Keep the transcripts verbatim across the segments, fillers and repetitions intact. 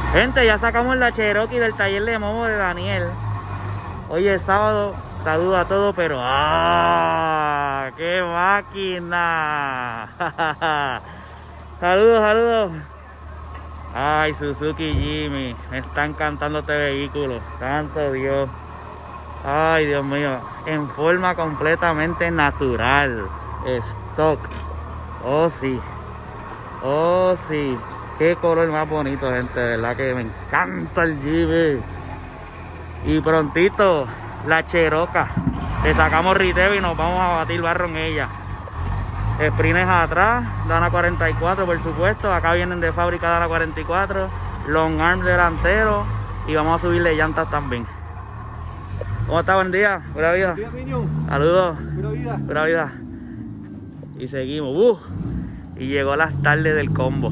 Gente, ya sacamos la Cherokee del taller de Momo de Daniel. Hoy es sábado, saludo a todos, pero ¡ah! ¡Qué máquina! Saludos, saludos. Ay, Suzuki Jimmy, me está encantando este vehículo, santo Dios. Ay, Dios mío, en forma completamente natural, stock. Oh, sí, oh, sí. Qué color más bonito, gente, de verdad que me encanta el Jimmy. Y prontito, la Cheroca. Le sacamos riteo y nos vamos a batir barro en ella. Sprines atrás, Dana cuarenta y cuatro, por supuesto. Acá vienen de fábrica Dana cuarenta y cuatro. Long arm delantero. Y vamos a subirle llantas también. ¿Cómo está? Buen día. Pura vida. Buen día, Minion. Saludos. Pura vida. Pura vida. Y seguimos. Uh, y llegó las tardes del combo.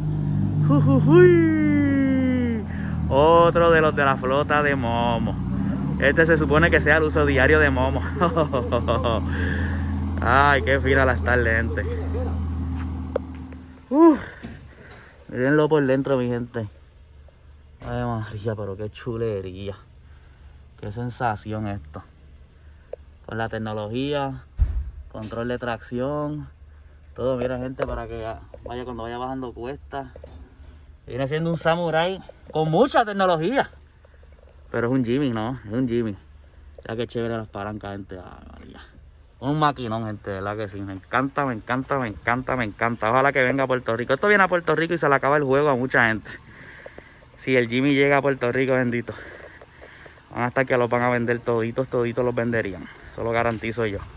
Uy. Otro de los de la flota de Momo. Este se supone que sea el uso diario de Momo. Ay, qué fina las tardes, gente. Uh, mírenlo por dentro, mi gente. Ay, María, pero qué chulería. Qué sensación esto. Con la tecnología, control de tracción, todo, mira, gente, para que vaya cuando vaya bajando cuesta. Viene siendo un Samurai con mucha tecnología. Pero es un Jimmy, ¿no? Es un Jimmy. Ya que chévere las palancas, gente. Ay, María. Un maquinón, gente, de verdad que sí. Me encanta, me encanta, me encanta, me encanta. Ojalá que venga a Puerto Rico. Esto viene a Puerto Rico y se le acaba el juego a mucha gente. Si el Jimmy llega a Puerto Rico, bendito. Van a estar que los van a vender toditos, toditos los venderían. Eso lo garantizo yo.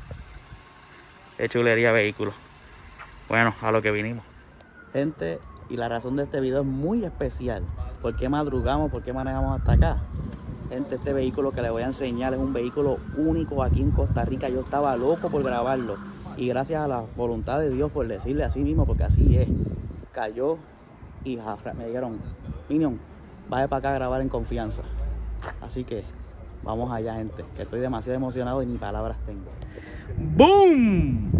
Qué chulería vehículo. Bueno, a lo que vinimos. Gente, y la razón de este video es muy especial. ¿Por qué madrugamos? ¿Por qué manejamos hasta acá? Gente, este vehículo que les voy a enseñar es un vehículo único aquí en Costa Rica. Yo estaba loco por grabarlo. Y gracias a la voluntad de Dios, por decirle así mismo, porque así es, cayó y me dijeron, Minion, vaya para acá a grabar en confianza. Así que vamos allá, gente, que estoy demasiado emocionado y ni palabras tengo. ¡Boom!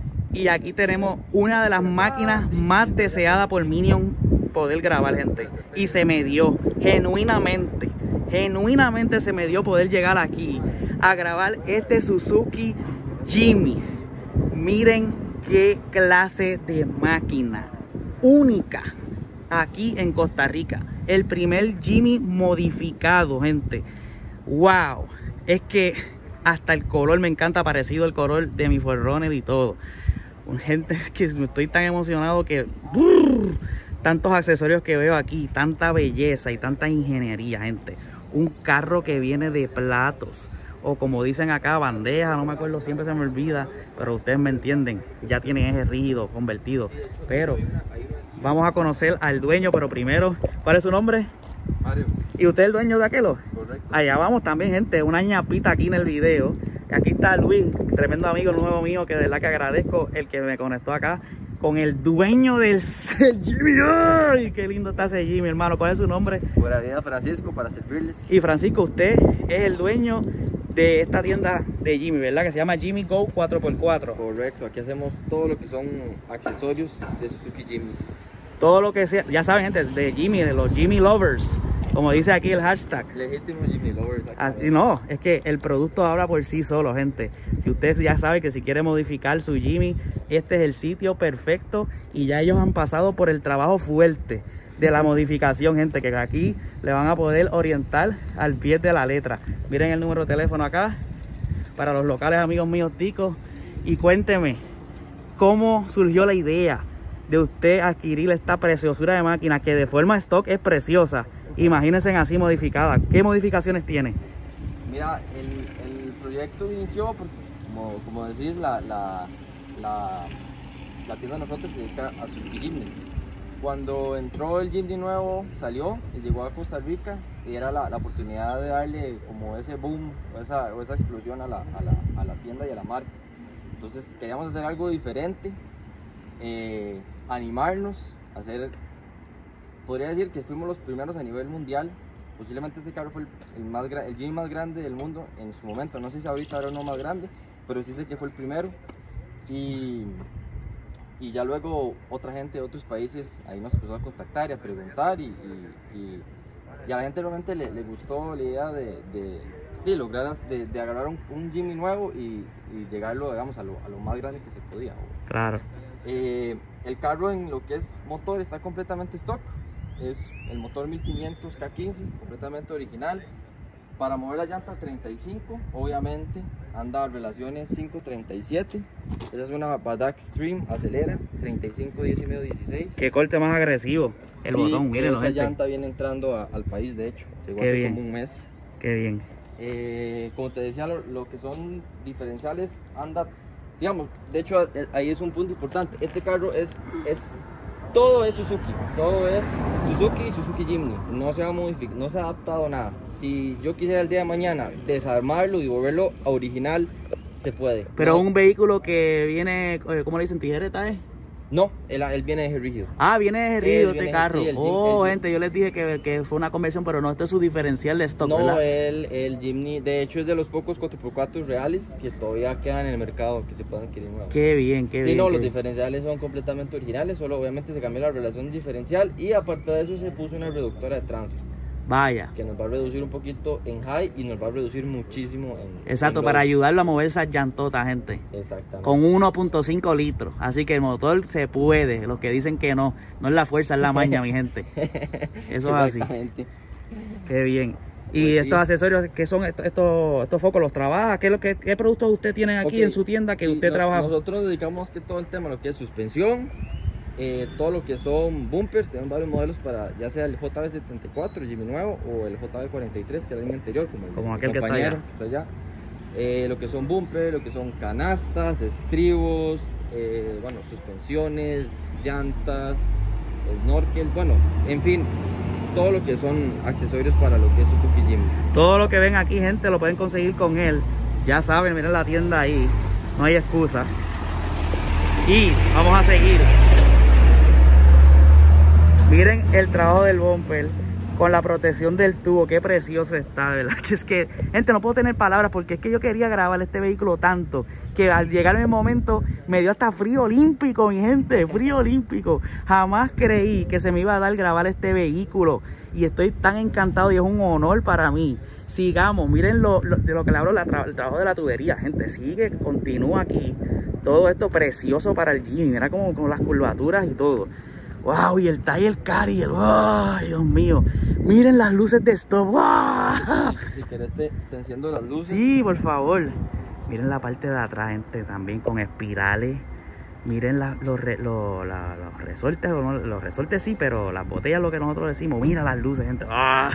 Y aquí tenemos una de las máquinas más deseadas por Minion poder grabar, gente. Y se me dio, genuinamente, genuinamente se me dio poder llegar aquí a grabar este Suzuki Jimmy. Miren qué clase de máquina única aquí en Costa Rica. El primer Jimmy modificado, gente. Wow. Es que hasta el color me encanta, parecido el color de mi cuatro runner y todo. Gente, es que estoy tan emocionado que brrr, tantos accesorios que veo aquí, tanta belleza y tanta ingeniería, gente. Un carro que viene de platos, o como dicen acá, bandeja, no me acuerdo, siempre se me olvida, pero ustedes me entienden. Ya tiene eje rígido, convertido. Pero vamos a conocer al dueño, pero primero, ¿cuál es su nombre? Mario. ¿Y usted es el dueño de aquello? Correcto. Allá vamos también, gente, una ñapita aquí en el video. Aquí está Luis, tremendo amigo nuevo mío, que de verdad que agradezco el que me conectó acá con el dueño del Jimmy. ¡Ay, qué lindo está ese Jimmy, hermano! ¿Cuál es su nombre? Buena vida, Francisco, para servirles. Y Francisco, usted es el dueño de esta tienda de Jimmy, ¿verdad? Que se llama Jimmy Go cuatro por cuatro. Correcto, aquí hacemos todo lo que son accesorios de Suzuki Jimmy. Todo lo que sea, ya saben, gente, de Jimmy, de los Jimmy Lovers, como dice aquí el hashtag. Legítimo Jimmy Lovers. Así no, es que el producto habla por sí solo, gente. Si usted ya sabe que si quiere modificar su Jimmy, este es el sitio perfecto. Y ya ellos han pasado por el trabajo fuerte de la modificación, gente, que aquí le van a poder orientar al pie de la letra. Miren el número de teléfono acá para los locales amigos míos ticos. Y cuénteme, ¿cómo surgió la idea de usted adquirir esta preciosura de máquina que de forma stock es preciosa? Imagínense así modificada. ¿Qué modificaciones tiene? Mira, el, el proyecto inició porque, como, como decís, la, la, la, la tienda de nosotros se dedica a Suzuki Jimny. Cuando entró el Jimny nuevo, salió y llegó a Costa Rica, y era la, la oportunidad de darle como ese boom o esa, o esa explosión a la, a, la, a la tienda y a la marca. Entonces queríamos hacer algo diferente, eh, animarnos, hacer... Podría decir que fuimos los primeros a nivel mundial. Posiblemente este carro fue el, el, más, el Jimmy más grande del mundo en su momento. No sé si ahorita habrá uno más grande, pero sí sé que fue el primero. Y y ya luego otra gente de otros países ahí nos empezó a contactar y a preguntar y, y, y, y a la gente realmente le, le gustó la idea de, de, de lograr, de, de agarrar un, un Jimny nuevo y, y llegarlo, digamos, a lo, a lo más grande que se podía. Claro. Eh, el carro en lo que es motor está completamente stock, es el motor mil quinientos K quince, completamente original. Para mover la llanta treinta y cinco, obviamente anda relaciones cinco treinta y siete. Esa es una Badak Extreme, acelera, treinta y cinco, diez y medio, dieciséis. Qué corte más agresivo. El sí, botón, miren. Esa gente. llanta viene entrando a, al país, de hecho. Llegó Qué hace bien. como un mes. Qué bien. Eh, como te decía, lo, lo que son diferenciales, anda, digamos, de hecho ahí es un punto importante. Este carro es, es todo es Suzuki, todo es Suzuki y Suzuki Jimny, no se ha modificado, no se ha adaptado nada. Si yo quisiera el día de mañana desarmarlo y volverlo a original, se puede. Pero ¿no? un vehículo que viene, ¿cómo le dicen? ¿Tijereta, eh? No, él, él viene de rígido. Ah, viene de rígido Él este viene- carro. sí, el Jim- oh, el Jim- gente, yo les dije que, que fue una conversión, pero no, este es su diferencial de stock, No, ¿verdad? el, el Jimny, de hecho es de los pocos cuatro por cuatro reales que todavía quedan en el mercado, que se pueden adquirir nuevos. Qué bien, qué Sí, bien. no, qué los bien. diferenciales son completamente originales, solo obviamente se cambió la relación diferencial y aparte de eso se puso una reductora de transfer Vaya. que nos va a reducir un poquito en high y nos va a reducir muchísimo en Exacto, en para low. ayudarlo a mover esas llantotas, gente. Exactamente. Con uno punto cinco litros. Así que el motor se puede. Los que dicen que no. No es la fuerza, es la maña, mi gente. Eso es así. Exactamente. Qué bien. Y Pues sí. estos accesorios, ¿qué son estos, estos, estos focos? ¿Los trabaja? ¿Qué, es lo que, ¿Qué productos usted tiene aquí Ok, en su tienda que sí, usted no- trabaja? Nosotros dedicamos que todo el tema a lo que es suspensión, eh, todo lo que son bumpers, tenemos varios modelos para ya sea el J B setenta y cuatro, Jimny nuevo, o el J B cuarenta y tres, que era el anterior, como, el Como mi aquel que está compañero allá. que está allá. Eh, lo que son bumpers, lo que son canastas, estribos, eh, bueno, suspensiones, llantas, snorkel, bueno, en fin, todo lo que son accesorios para lo que es Suzuki Jimny. Todo lo que ven aquí, gente, lo pueden conseguir con él. Ya saben, miren la tienda ahí. No hay excusa. Y vamos a seguir. Miren el trabajo del bumper con la protección del tubo. Qué precioso está, ¿verdad? Que es que, gente, no puedo tener palabras porque es que yo quería grabar este vehículo tanto que al llegar el momento me dio hasta frío olímpico, mi gente. Frío olímpico. Jamás creí que se me iba a dar grabar este vehículo. Y estoy tan encantado y es un honor para mí. Sigamos, miren lo, lo- de lo que le hablo, la tra- el trabajo de la tubería, gente. Sigue, continúa aquí. Todo esto precioso para el Jimny. Mira como con las curvaturas y todo. Wow, y el tire carrier. Ay, Dios mío. Miren las luces de stop. Wow. Si querés te, te enciendo las luces. Sí, por favor. Miren la parte de atrás, gente, también con espirales. Miren la- los, re- lo- la- los resortes, o no, los resortes sí, pero las botellas lo que nosotros decimos. Mira las luces, gente. Ah.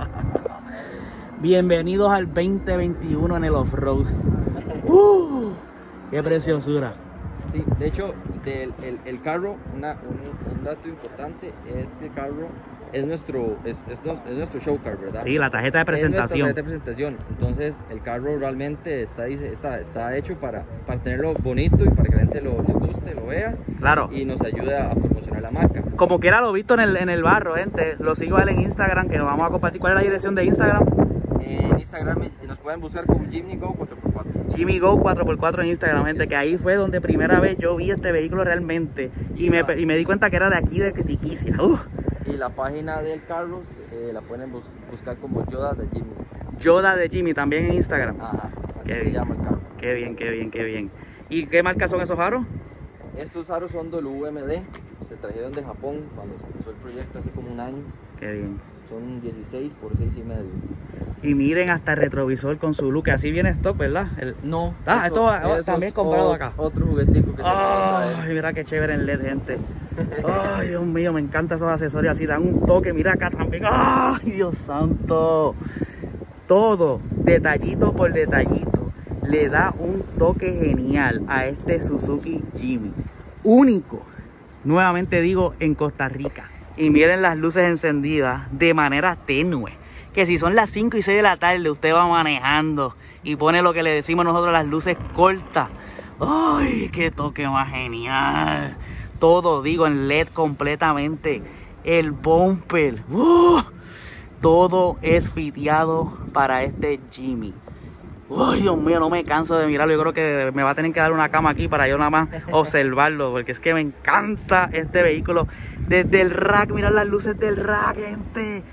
Bienvenidos al veinte veintiuno en el off-road. Uh, ¡Qué preciosura! Sí, de hecho, del, el, el carro, una, un, un dato importante es que el carro es nuestro, es, es, nos- es nuestro show car, ¿verdad? Sí, la tarjeta de Es nuestra presentación. tarjeta de presentación. Entonces, el carro realmente está, dice- está, está hecho para, para tenerlo bonito y para que la gente lo, le guste, lo vea Claro. y nos ayude a promocionar la marca. Como quiera lo visto en el, en el barro, gente. Lo sigo a él en Instagram, que nos vamos a compartir. ¿Cuál es la dirección de Instagram? En Instagram eh, nos pueden buscar como Jimny Go cuatro por cuatro. Jimmy Go cuatro por cuatro en Instagram, gente, que ahí fue donde primera vez yo vi este vehículo realmente y me, y me di cuenta que era de aquí, de Tiquicia. Uh, Y la página del carro eh, la pueden bus- buscar como Yoda de Jimny. Yoda de Jimmy también en Instagram. Ajá, así Qué se bien. llama el carro. Qué bien, qué bien, qué bien. ¿Y qué marca son esos aros? Estos aros son W M D, se trajeron de Japón cuando se empezó el proyecto hace como un año. Qué bien. Son dieciséis por seis y medio. Y miren hasta el retrovisor con su luz, que así viene stock, ¿verdad? El... No. Ah, esto ah, eso también es comprado o- acá. Otro juguetico que se puede Ay, traer. mira qué chévere en L E D, gente. Ay, Dios mío, me encantan esos accesorios así, dan un toque. Mira acá también. Ay, Dios santo. Todo, detallito por detallito, le da un toque genial a este Suzuki Jimny. Único, nuevamente digo, en Costa Rica. Y miren las luces encendidas de manera tenue. Que si son las cinco y seis de la tarde, usted va manejando y pone lo que le decimos nosotros, las luces cortas. ¡Ay, qué toque más genial! Todo, digo, en L E D completamente. El bumper. ¡Uh! Todo es fiteado para este Jimny. Uy, Dios mío, no me canso de mirarlo. Yo creo que me va a tener que dar una cama aquí para yo nada más observarlo, porque es que me encanta este vehículo. Desde el rack, mirar las luces del rack, gente.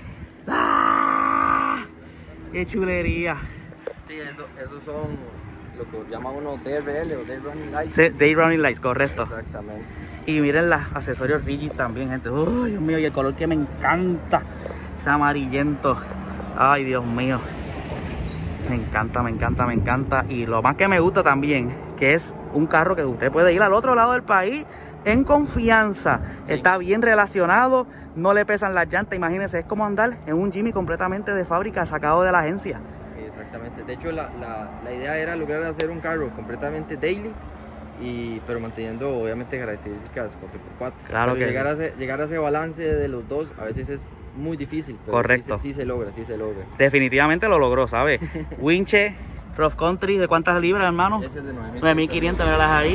¡Ah! ¡Qué chulería! Sí, eso, esos son lo que llama uno D R L o Day Running Lights. Sí, Day Running Lights, correcto. Exactamente. Y miren los accesorios rigid también, gente. Uy, Dios mío, y el color que me encanta, ese amarillento. Ay, Dios mío. Me encanta, me encanta, me encanta. Y lo más que me gusta también, que es un carro que usted puede ir al otro lado del país en confianza. Sí. Está bien relacionado, no le pesan las llantas. Imagínense, es como andar en un Jimmy completamente de fábrica, sacado de la agencia. Exactamente. De hecho, la, la, la idea era lograr hacer un carro completamente daily, y, pero manteniendo obviamente características cuatro por cuatro. Claro pero que llegar a, ese, llegar a ese balance de los dos a veces es muy difícil, pero correcto. Sí, sí se logra, sí se logra. Definitivamente lo logró, ¿sabes? Winche Cross Country, ¿de cuántas libras, hermano? Ese es de nueve mil quinientas, miralas ahí.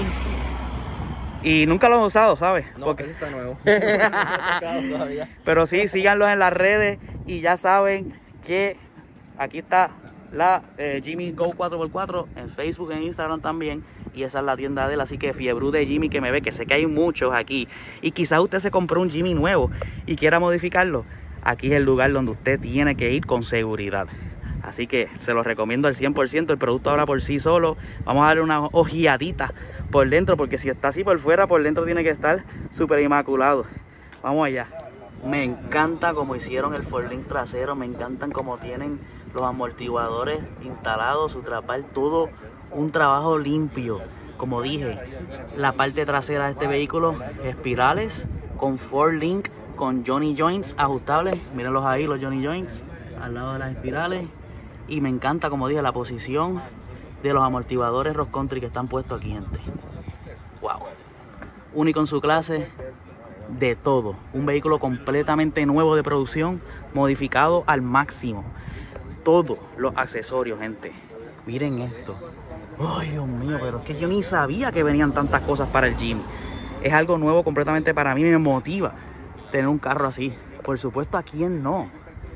Y nunca lo he usado, ¿sabes? No, porque ese está nuevo. No me ha tocado todavía. Pero sí, síganlos en las redes y ya saben que aquí está la eh, Jimmy Go cuatro por cuatro en Facebook, en Instagram también. Y esa es la tienda de él, así que Fiebrú de Jimmy que me ve, que sé que hay muchos aquí. Y quizás usted se compró un Jimmy nuevo y quiera modificarlo. Aquí es el lugar donde usted tiene que ir con seguridad. Así que se los recomiendo al cien por ciento. El producto habla por sí solo. Vamos a darle una ojeadita por dentro, porque si está así por fuera, por dentro tiene que estar súper inmaculado. Vamos allá. Me encanta como hicieron el forlink trasero. Me encantan como tienen los amortiguadores instalados, su trapal, todo un trabajo limpio. Como dije, la parte trasera de este vehículo, espirales con forlink, con Johnny Joints ajustables. Mírenlos ahí, los Johnny Joints al lado de las espirales. Y me encanta, como dije, la posición de los amortiguadores Cross Country que están puestos aquí, gente. Wow. Único en su clase, de todo. Un vehículo completamente nuevo de producción, modificado al máximo. Todos los accesorios, gente. Miren esto. Ay, Dios mío, pero es que yo ni sabía que venían tantas cosas para el Jimmy. Es algo nuevo completamente para mí, me motiva tener un carro así. Por supuesto, ¿a quién no?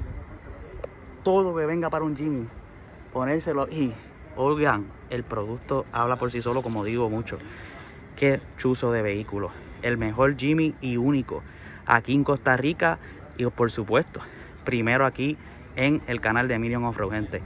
Todo que venga para un Jimmy, ponérselo y, oigan, el producto habla por sí solo, como digo mucho. Qué chuzo de vehículo. El mejor Jimmy y único aquí en Costa Rica y, por supuesto, primero aquí en el canal de Million Offroad, gente.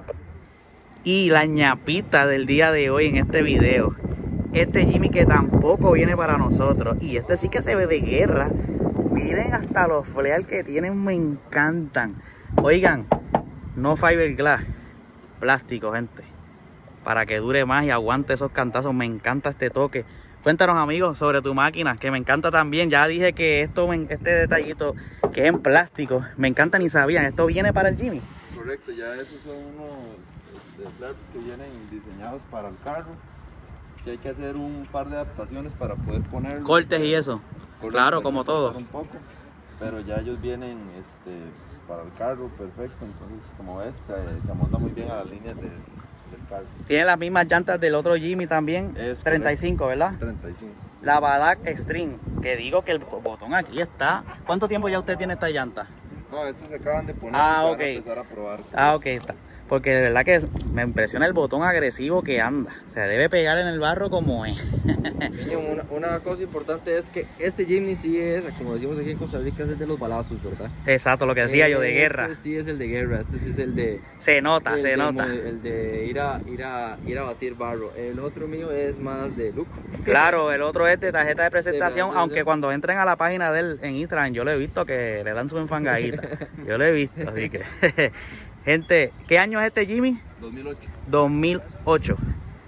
Y la ñapita del día de hoy en este video, este Jimmy que tampoco viene para nosotros, y este sí que se ve de guerra. Miren hasta los fleal que tienen, me encantan. Oigan, no fiberglass, plástico, gente, para que dure más y aguante esos cantazos. Me encanta este toque. Cuéntanos, amigos, sobre tu máquina, que me encanta también. Ya dije que esto, este detallito que es en plástico, me encanta, ni sabían. ¿Esto viene para el Jimmy? Correcto, ya esos son unos este, flaps que vienen diseñados para el carro. Sí, hay que hacer un par de adaptaciones para poder poner cortes y eso. Correcto, claro, como todo. Un poco, pero ya ellos vienen este, para el carro perfecto. Entonces, como ves, se, se amolda muy bien a las líneas de, del carro. Tiene las mismas llantas del otro Jimmy también. Es treinta y cinco, ¿verdad? treinta y cinco. La Badak Extreme, que digo que el botón aquí está. ¿Cuánto tiempo ya usted tiene esta llanta? No, estas se acaban de poner. Ah, y ok. van a empezar a probar. Ah, ok, está. Porque de verdad que me impresiona el botón agresivo que anda. Se debe pegar en el barro como es. Una, una cosa importante es que este Jimny sí es, como decimos aquí en Costa Rica, es el de los balazos, ¿verdad? Exacto, lo que decía eh, yo, de guerra. Este sí es el de guerra, este sí es el de... Se nota, el se de, nota. El de ir a, ir, a, ir a batir barro. El otro mío es más de look. Claro, el otro es de tarjeta de presentación, Sí, aunque cuando entren a la página de él en Instagram, yo lo he visto que le dan su enfangadita. Yo lo he visto, así que... Gente, ¿qué año es este Jimmy? dos mil ocho. dos mil ocho.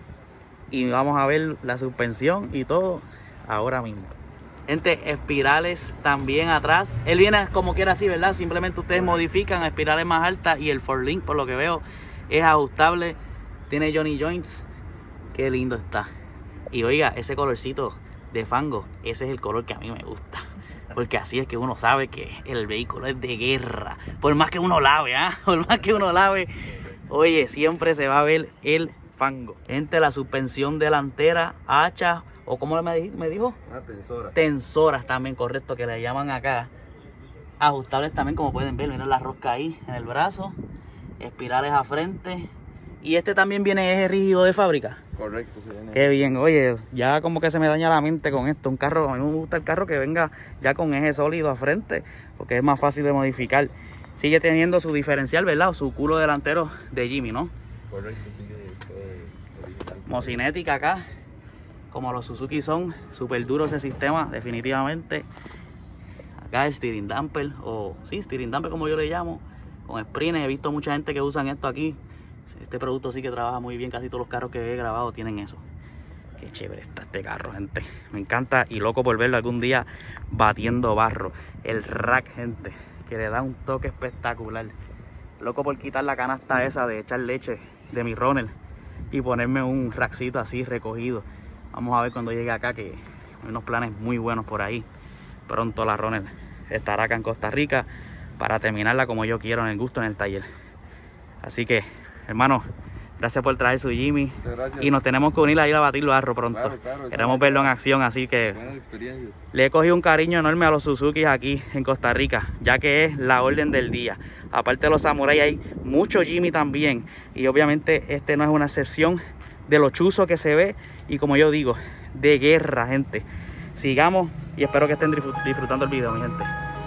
Y vamos a ver la suspensión y todo ahora mismo. Gente, espirales también atrás. Él viene como quiera así, ¿verdad? Simplemente ustedes modifican espirales más altas y el forlink, por lo que veo, es ajustable. Tiene Johnny Joints. Qué lindo está. Y oiga, ese colorcito de fango, ese es el color que a mí me gusta. Porque así es que uno sabe que el vehículo es de guerra. Por más que uno lave, ¿ah? ¿eh? Por más que uno lave, oye, siempre se va a ver el fango. Gente, la suspensión delantera, hacha, o como me, me dijo, Una tensora. tensoras también, correcto, que le llaman acá. Ajustables también, como pueden ver, miren la rosca ahí en el brazo. Espirales a frente Y este también viene eje rígido de fábrica. Correcto, se viene. Qué bien, oye, ya como que se me daña la mente con esto. Un carro, a mí me gusta el carro que venga ya con eje sólido a frente, porque es más fácil de modificar. Sigue teniendo su diferencial, ¿verdad? O su culo delantero de Jimmy, ¿no? Correcto, sigue todo original. Mocinética acá, como los Suzuki son, súper duro ese sistema, definitivamente. Acá el steering damper, o sí, steering damper como yo le llamo, con sprines. He visto mucha gente que usan esto aquí. Este producto sí que trabaja muy bien, casi todos los carros que he grabado tienen eso. Qué chévere está este carro, gente. Me encanta y loco por verlo algún día batiendo barro. El rack, gente, que le da un toque espectacular. Loco por quitar la canasta esa de echar leche de mi runner y ponerme un rackcito así recogido. Vamos a ver cuando llegue acá, que hay unos planes muy buenos por ahí. Pronto la runner estará acá en Costa Rica para terminarla como yo quiero, en el gusto, en el taller. Así que, hermano, gracias por traer su Jimmy. Muchas gracias. Y nos tenemos que unir a ir a batir barro pronto. Claro, claro, Queremos verlo en acción, así que buenas experiencias. le he cogido un cariño enorme a los Suzuki aquí en Costa Rica, ya que es la orden del día. Aparte de los Samurai, hay mucho Jimmy también. Y obviamente este no es una excepción de lo chuzo que se ve. Y como yo digo, de guerra, gente. Sigamos y espero que estén disfrutando el video, mi gente.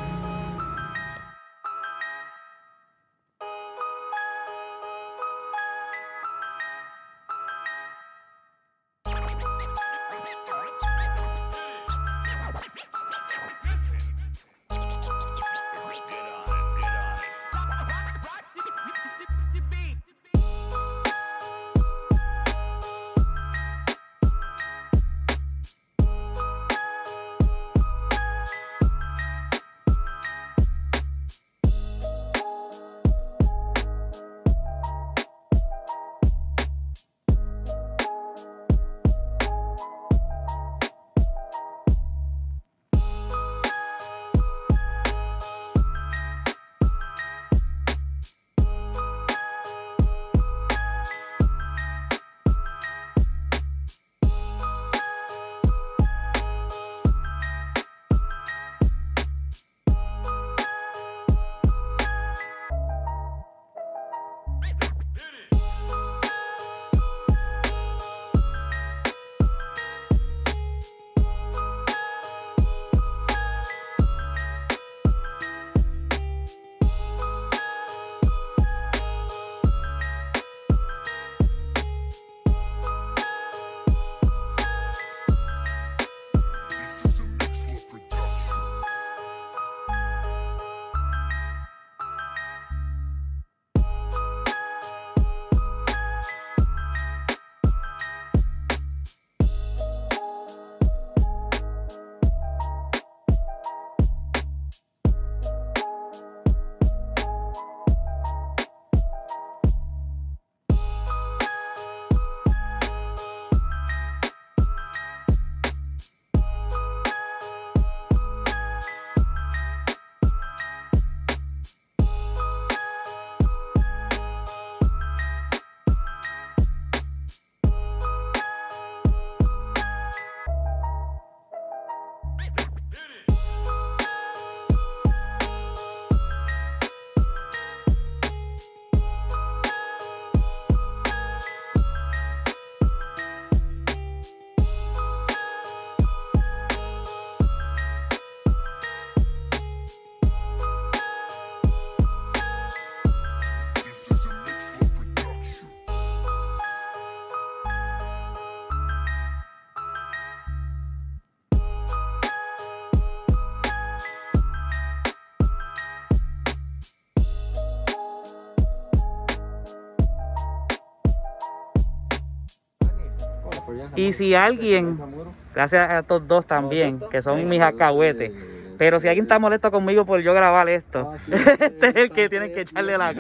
Y si alguien, gracias a estos dos también, que son mis alcahuetes, pero si alguien está molesto conmigo por yo grabar esto, este es el que tiene que echarle la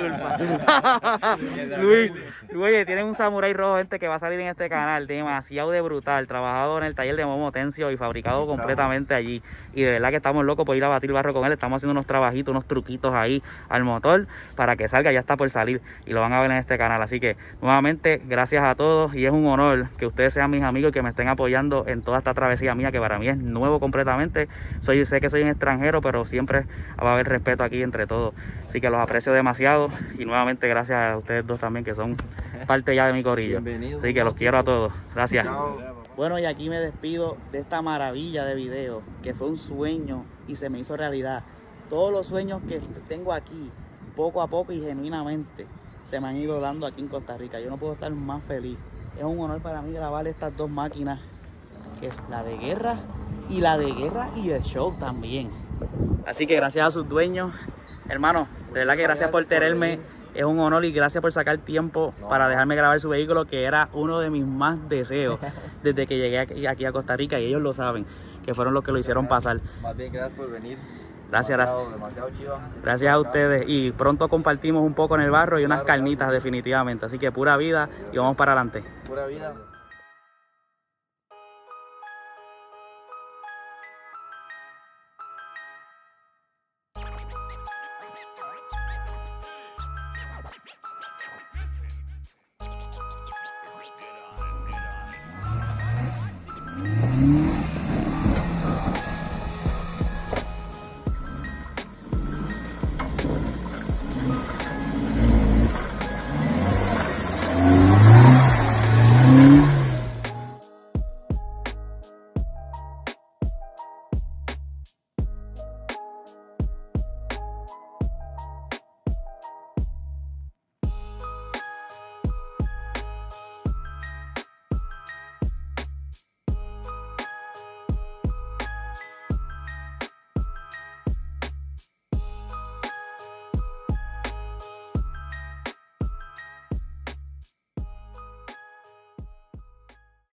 culpa. Luis, Luis, tienen un Samurai rojo, gente, que va a salir en este canal, demasiado de brutal, trabajado en el taller de Momo Tencio y fabricado completamente allí. Y de verdad que estamos locos por ir a batir barro con él. Estamos haciendo unos trabajitos, unos truquitos ahí al motor para que salga, ya está por salir y lo van a ver en este canal. Así que nuevamente, gracias a todos y es un honor que ustedes sean mis amigos y que me estén apoyando en toda esta travesía mía, que para mí es nuevo completamente. Soy, sé que soy extranjero, pero siempre va a haber respeto aquí entre todos. Así que los aprecio demasiado y nuevamente gracias a ustedes dos también, que son parte ya de mi corillo. Bienvenidos. Así que los quiero a todos. Gracias. Chao. Bueno, y aquí me despido de esta maravilla de video, que fue un sueño y se me hizo realidad. Todos los sueños que tengo aquí, poco a poco y genuinamente, se me han ido dando aquí en Costa Rica. Yo no puedo estar más feliz. Es un honor para mí grabar estas dos máquinas, que es la de guerra y la de guerra y de show también. Así que gracias a sus dueños, hermano, de verdad que gracias por tenerme. Es un honor y gracias por sacar tiempo no. para dejarme grabar su vehículo, que era uno de mis más deseos desde que llegué aquí, aquí a Costa Rica, y ellos lo saben, que fueron los que lo hicieron pasar. Más bien, gracias por venir. Gracias, demasiado, gracias. demasiado chiva. Gracias a ustedes, y pronto compartimos un poco en el barro y unas claro, carnitas claro. definitivamente. Así que pura vida y vamos para adelante. Pura vida.